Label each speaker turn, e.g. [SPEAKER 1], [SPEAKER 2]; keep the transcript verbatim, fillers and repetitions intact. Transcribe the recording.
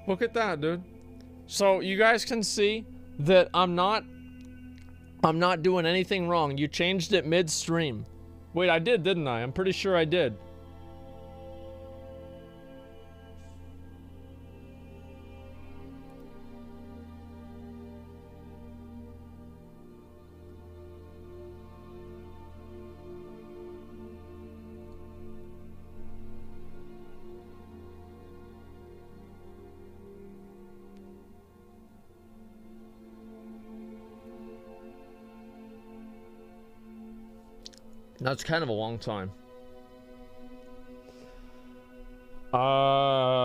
[SPEAKER 1] Look at that, dude. So you guys can see that I'm not I'm not doing anything wrong. You changed it midstream. Wait, I did, didn't I? I'm pretty sure I did. That's kind of a long time. Uh,